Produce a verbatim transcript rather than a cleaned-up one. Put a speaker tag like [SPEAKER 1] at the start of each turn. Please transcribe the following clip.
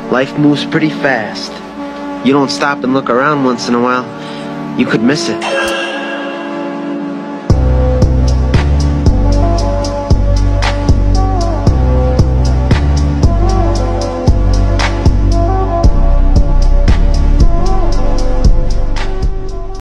[SPEAKER 1] Life moves pretty fast. You don't stop and look around once in a while, you could miss it.